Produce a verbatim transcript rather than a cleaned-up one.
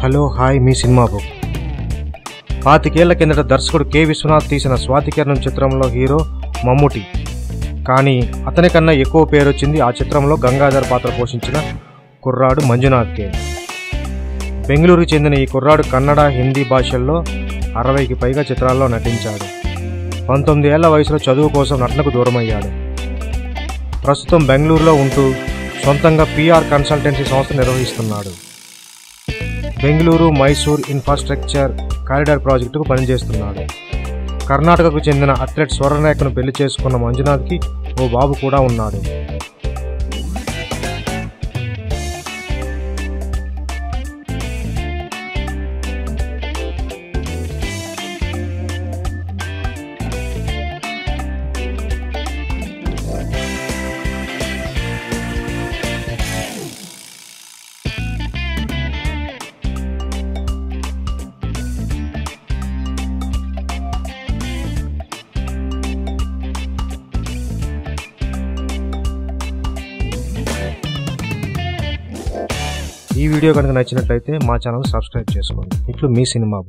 Hello hi మీ cinema book. పాతికేళ్ల కిందట దర్శకుడు కె విశ్వనాథ్ తీసిన స్వాతికిరణం చిత్రంలో హీరో మమ్ముటి. కానీ అతని కన్నా ఎక్కువ పేరు వచ్చింది ఆ చిత్రంలో గంగాధర్ పాత్ర పోషించిన కుర్రాడు మంజునాథ్ కే. బెంగళూరుకు చెందిన ఈ కుర్రాడు కన్నడ, హిందీ భాషల్లో అరవైకి పైగా చిత్రాల్లో నటించాడు. పంతొమ్మిది ఏళ్ల వయసులో చదువు కోసం నటనకు దూరమయ్యాడు. ప్రస్తుతం బెంగళూరులో ఉంటూ సొంతంగా పిఆర్ కన్సల్టెన్సీ సంస్థ నిర్వహిస్తున్నాడు. బెంగళూరు మైసూర్ ఇన్ఫ్రాస్ట్రక్చర్ కారిడార్ ప్రాజెక్టుకు పనిచేస్తున్నాడు. కర్ణాటకకు చెందిన అథ్లెట్ స్వర్ణరేఖను పెళ్లి చేసుకున్న మంజునాథ్కి ఓ బాబు కూడా ఉన్నాడు. ఈ వీడియో కనుక నచ్చినట్లయితే మా ఛానల్ సబ్స్క్రైబ్ చేసుకోండి. ఇట్లు మీ సినిమా.